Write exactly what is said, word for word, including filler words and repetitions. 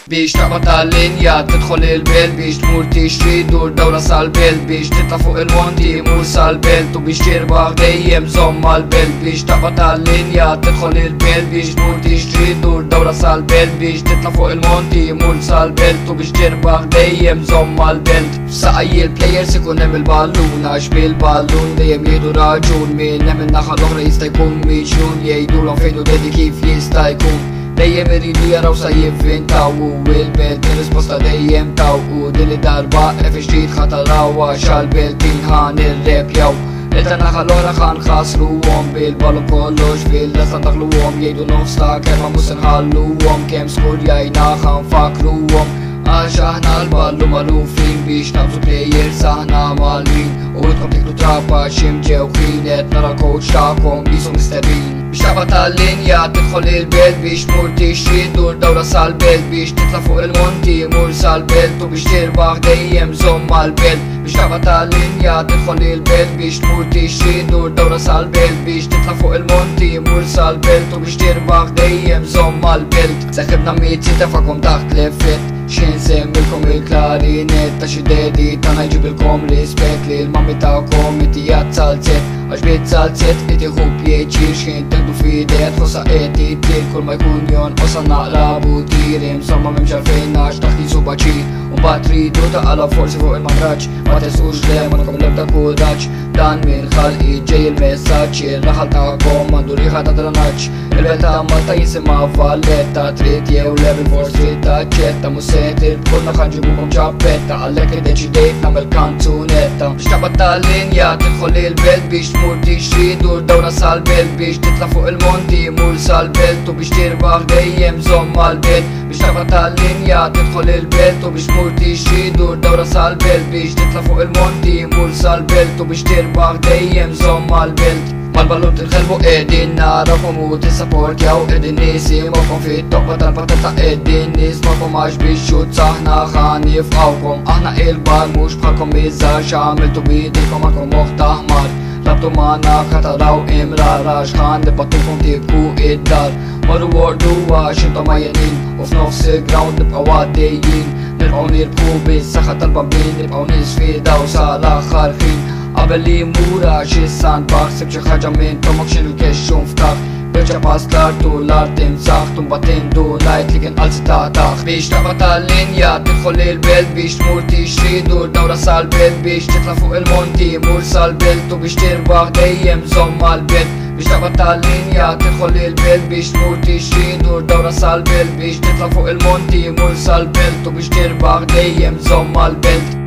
بيش تقبط اللينيا تدخل البيل بيش تمور تشتري دور دورة سالبيل بيش تطلع فوق المونتي مور سالبيل تو بيش تربح دايم زوم البيل بيش تقبط اللينيا تدخل البيل بيش تمور تشتري دور دورة سالبيل بيش تطلع فوق المونتي مور سالبيل تو بيش تربح دايم زوم البيل سعي البلايرز يكون بالبالون عاش بالبالون دايم يهدو راجون من من الناحية الأخرى يستا يكون مجنون يهدو لهم فين ودادي كيف يستا يكون دايم يريدو يراو سيفنتاو والبلد الرسبوستا دايم تاو ودل الدربة اف جديد خطراو عشا البلدين هان الراب ياو لتنا خلونا خان خاسروهم بالبالو كلوش باللسان دخلوهم يدو نفستا كلمة موسن خلوهم كم سكور ياينا خان فاكروهم عشا احنا البالو معروفين بيش نبزو بلايرز احنا مالين ودكم تكلو ترابا شمجة وخينت نرى كوتش تاعكم بيسو مستبين بيش تقبط اللينيا تدخل البيت بيش تمور تشتري دور دورة سالبيت بيش تطلع فوق المونتي مور سالبيت وبيش تربح دايم زوم البيت بيش تقبط اللينيا تدخل البيت بيش تمور تشتري دور دورة سالبيت بيش تطلع فوق المونتي مور سالبيت وبيش تربح دايم زوم البيت ساخبنا ميت ستة فاكم تحت لفت شين سملكم الكلارينيت تا شدادي تانا يجيبلكم ريسبكت للمامي تاعكم انتيات سالست عجبت سالست اتي خوب يجير شين تاخدو في ايديت خصا اتي تير كل ما يكون يون قصا نقلبو تير مصمم مش عارفيناش تحتي زوبا تشيل ومبعد تريدو تعالى فورسي فوق المهرج ما تسقوش ليه منكم اللي بتاكوداتش دان من خلقي جاي المساج الرحل تاعكم مندو ريحة تدرناتش البيتا مالتا يسمع فاليتا تريتيا وليفل فور ستريتا تشيتا مسيتر كلنا خنجيبوكم جابيتا عليك ديتش ديت نعمل كانتونيتا بيش تقبط اللينيا تدخل البيت بيش تمور تشتري دور دورة سالبيل بيش تطلع فوق المونتي مور سالبيل تو بيش تربح دايم زوم البيت بيش تقبط اللينيا تدخل البيت وبيش تمور تشتري دور دورة سالبيل بيش تطلع فوق المونتي مور سالبيل تو بيش تربح دايم زوم البيت مالبالون تنخلبو ايدين نعرفهم وتسابورتياو ايدين نسيموكم في التوبة البطاطا ايدين نسمعكم عاش بالشوت صحنا خاني فوقكم احنا البار مش بخلكم ميزاج عملتو بيديكم معكم مخت احمر لابتو معنا خطراو امراراش خان نبطوكم تبقوا الدار مروا وردوا عشان ميانين وفي نفس الجراوند نبقى واديين نرقعو نركو بالسخط البابين نبقاو نسفي دوسة الاخرين قبل لي مورا شي ساند باكس بشي حاجة من تومك شنو كشون فتاق بيرجع باستار دولار تمساح تنبطين دولايت لكن ألسي تاتاخ بيش تقبط اللينيا تدخل البيت بيش تمور تشتري دور دورة سالبيت بيش تطلع فوق المونتي مور سالبيت وبيش تربح دايم زوم البيت بيش تقبط اللينيا تدخل البيت بيش تمور تشتري دور دورة سالبيت بيش تطلع فوق المونتي مور سالبيت وبيش تربح دايم زوم البيت